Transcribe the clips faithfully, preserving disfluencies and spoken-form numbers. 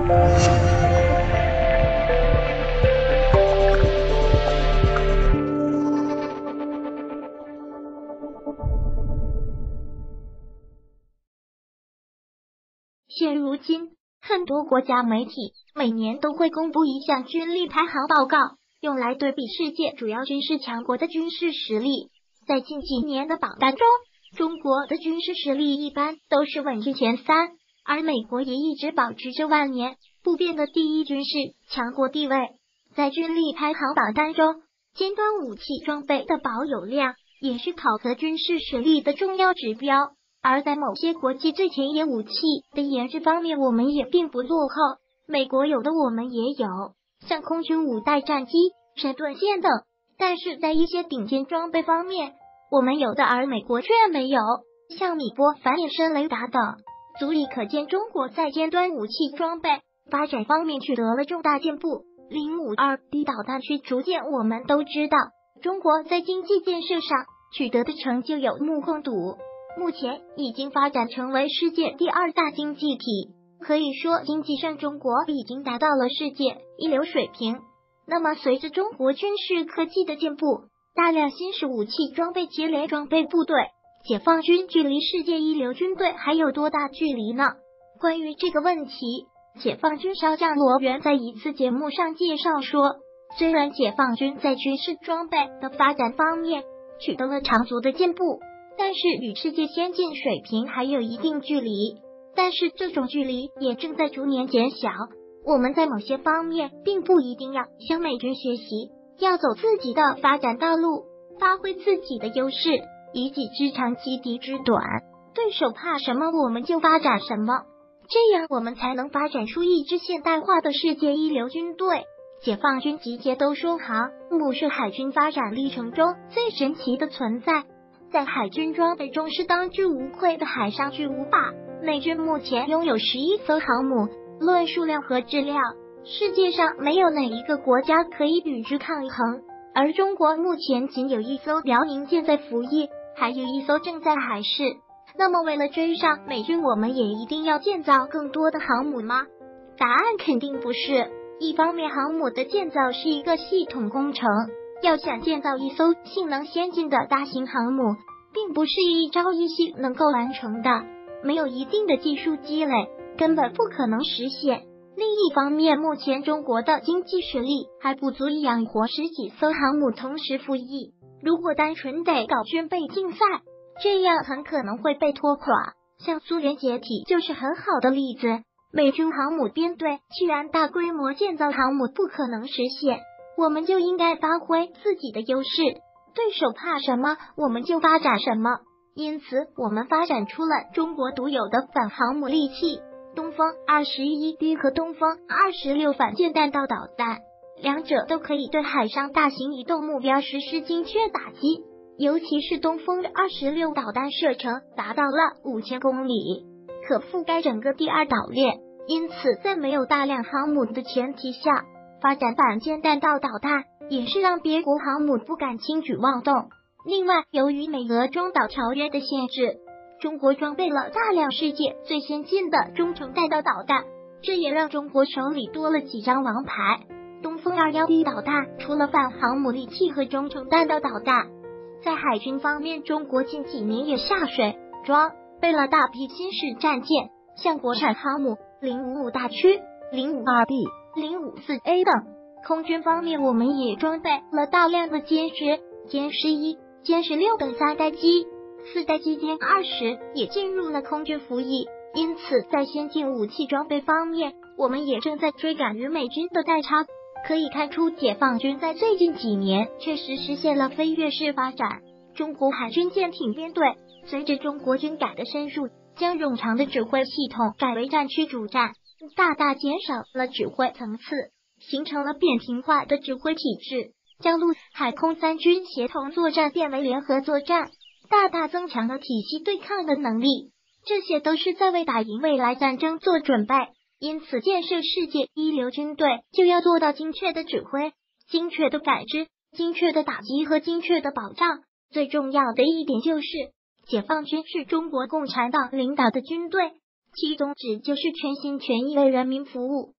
现如今，很多国家媒体每年都会公布一项军力排行报告，用来对比世界主要军事强国的军事实力。在近几年的榜单中，中国的军事实力一般都是稳居前三，而美国也一直保持着万年不变的第一军事强国地位。在军力排行榜单中，尖端武器装备的保有量也是考核军事实力的重要指标。而在某些国际最前沿武器的研制方面，我们也并不落后。美国有的我们也有，像空军五代战机、神盾线等。但是在一些顶尖装备方面，我们有的而美国却没有，像米波反隐身雷达等，足以可见中国在尖端武器装备发展方面取得了重大进步。零五二 D 导弹驱逐舰，我们都知道，中国在经济建设上取得的成就有目共睹。目前已经发展成为世界第二大经济体，可以说经济上中国已经达到了世界一流水平。那么随着中国军事科技的进步，大量新式武器装备接连装备部队，解放军距离世界一流军队还有多大距离呢？关于这个问题，解放军少将罗源在一次节目上介绍说，虽然解放军在军事装备的发展方面取得了长足的进步，但是与世界先进水平还有一定距离，但是这种距离也正在逐年减小。我们在某些方面并不一定要向美军学习，要走自己的发展道路，发挥自己的优势，以己之长击敌之短，对手怕什么我们就发展什么，这样我们才能发展出一支现代化的世界一流军队。解放军集结都说航母是海军发展历程中最神奇的存在，在海军装备中是当之无愧的海上巨无霸。美军目前拥有十一艘航母，论数量和质量，世界上没有哪一个国家可以与之抗衡。而中国目前仅有一艘辽宁舰在服役，还有一艘正在海试。那么为了追上美军，我们也一定要建造更多的航母吗？答案肯定不是。一方面，航母的建造是一个系统工程，要想建造一艘性能先进的大型航母，并不是一朝一夕能够完成的，没有一定的技术积累，根本不可能实现。另一方面，目前中国的经济实力还不足以养活十几艘航母同时服役，如果单纯得搞军备竞赛，这样很可能会被拖垮。像苏联解体就是很好的例子。美军航母编队既然大规模建造航母不可能实现，我们就应该发挥自己的优势，对手怕什么我们就发展什么。因此我们发展出了中国独有的反航母利器，东风 二十一 D 和东风二十六反舰弹道导弹，两者都可以对海上大型移动目标实施精确打击，尤其是东风二十六导弹射程达到了五千公里，可覆盖整个第二岛链。因此在没有大量航母的前提下，发展反舰弹道导弹也是让别国航母不敢轻举妄动。另外，由于美俄中导条约的限制，中国装备了大量世界最先进的中程弹道导弹，这也让中国手里多了几张王牌。东风 二十一 D 导弹除了反航母利器和中程弹道导弹，在海军方面，中国近几年也下水装备了大批新式战舰，像国产航母零五五大驱、零五二 B、零五四 A 等。空军方面，我们也装备了大量的歼十、歼十一、歼十六等三代机，四代机歼二十也进入了空军服役。因此在先进武器装备方面，我们也正在追赶于美军的代差。可以看出，解放军在最近几年确实实现了飞跃式发展。中国海军舰艇编队随着中国军改的深入，将冗长的指挥系统改为战区主战，大大减少了指挥层次，形成了扁平化的指挥体制，将陆海空三军协同作战变为联合作战，大大增强了体系对抗的能力。这些都是在为打赢未来战争做准备。因此，建设世界一流军队就要做到精确的指挥、精确的感知、精确的打击和精确的保障。最重要的一点就是，解放军是中国共产党领导的军队，其宗旨就是全心全意为人民服务。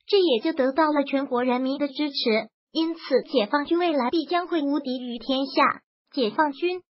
这也就得到了全国人民的支持。因此，解放军未来必将会无敌于天下。解放军